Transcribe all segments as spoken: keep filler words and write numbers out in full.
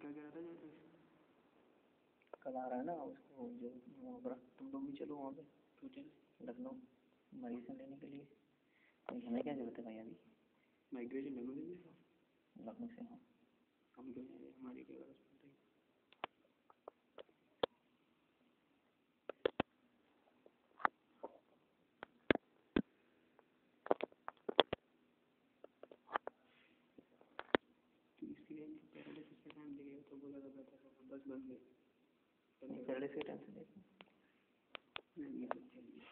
क्या कह रहा था जो कल आ रहा है ना उसको जो तुम लोग भी चलो वहाँ पे लखनऊ माइग्रेशन लेने के लिए। हमें क्या जरूरत है भाई अभी माइग्रेशन लखनऊ लेने का? लखनऊ से हाँ हम क्यों नहीं, हमारी क्या गलत है? तो इसलिए पैरालिसिस का टाइम लगेगा तो बोला था बेहतर है बस बंद गई पैरालिसिस का टेंशन नहीं नहीं सकते।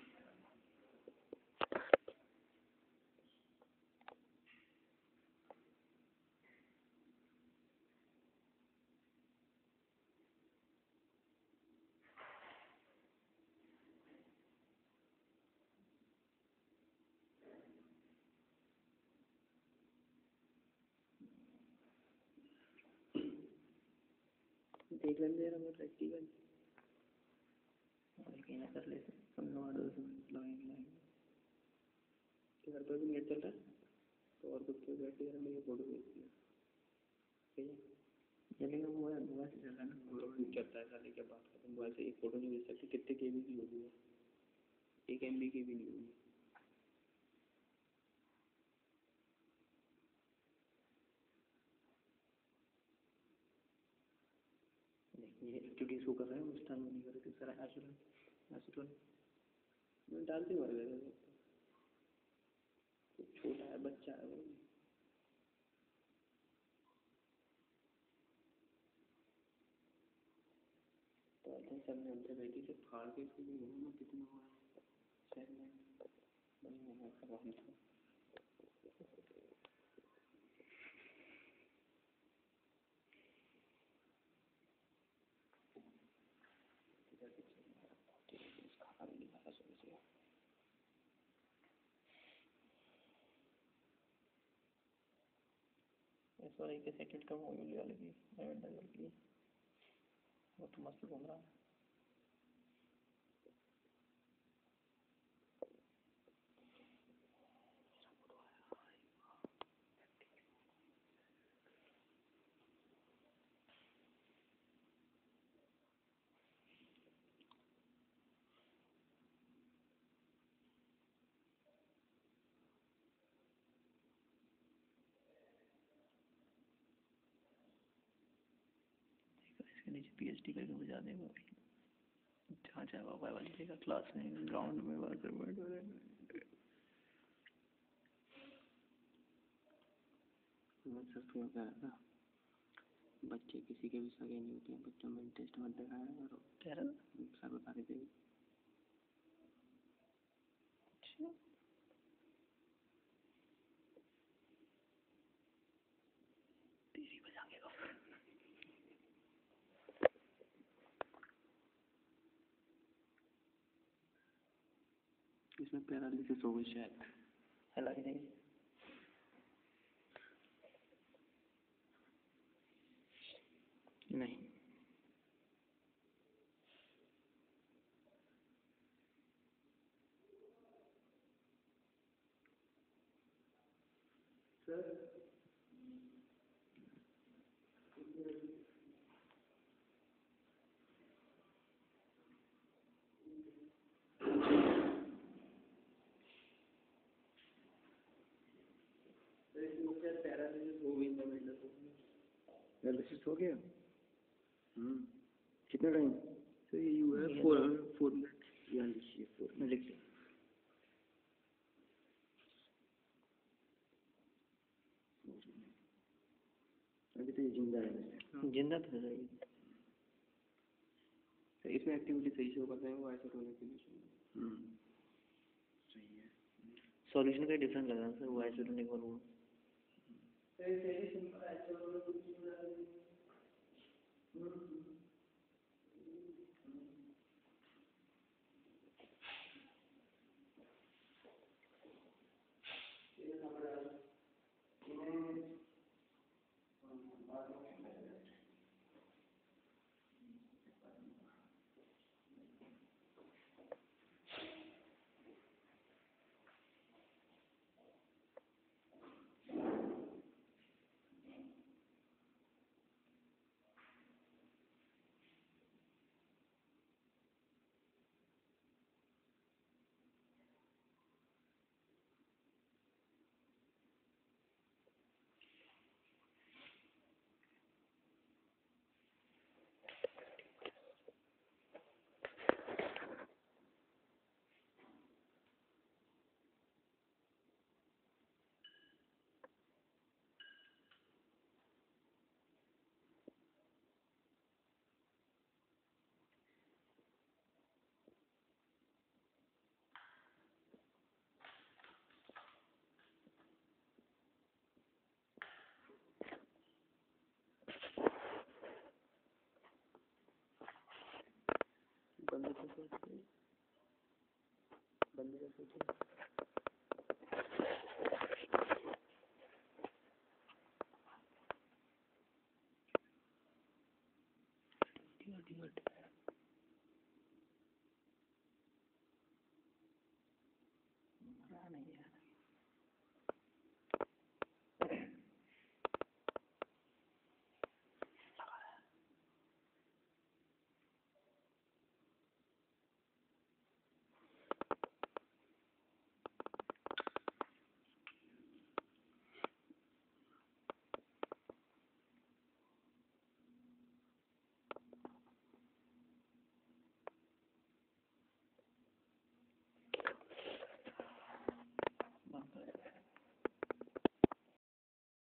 देख लेंगे यार हमारे प्रैक्टिकल और कहीं ना कर लेते पंद्रह दस मिनट लगेंगे घर पर भी नेट चल रहा है तो और कुछ तो बैठ कर मेरे फोटो भेज दिया ठीक है चलेगा वो है मोबाइल से चल रहा है ना फोटो नहीं चलता है साले क्या बात करते हैं मोबाइल से एक फोटो नहीं भेज सकते कितने के बी की होगी है एक एम बी की भी नहीं होगी। ये एक्टिविटी शो कर रहा है उस टाइम नहीं कर रहे सर आशुरन आशुरन मैं डालते मर गए थे छोटा है बच्चा है वो तो आई सब ने अंदर बैठी से फाड़ के इसको भी घूमना कितना हुआ है शहर में बड़ी मेहनत कर रहा था। सॉरी के सेकंड का मूवी वाले की एवेंजर की वो तो मस्त घूम रहा है। इसके नीचे पीएचडी करके बजा देगा जहाँ चाहे बाबा वाली जगह क्लास में ग्राउंड में बाहर बैठ मैं सर तुम्हें कह रहा था बच्चे किसी के भी सगे नहीं होते हैं बच्चों में इंटरेस्ट मत दिखाया करो कह रहा सर बता रहे थे। अच्छा तेरी बजाएंगे इसमें पैरालिसिस हो गई शायद हिला ही नहीं नहीं सर पैरालिसिस हो गई पैरालिसिस हो गया हम्म कितना टाइम तो ये यू है फोर फोर मिनट या लिखिए फोर मिनट लिखिए अभी तो ये जिंदा है जिंदा तो है तो इसमें एक्टिविटी सही शो कर रहे हैं वो ऐसे होने के लिए हम्म सही है सॉल्यूशन का डिफरेंस लगा सर वो ऐसे नहीं करूँगा सोचिए, बंदे का सोचिए।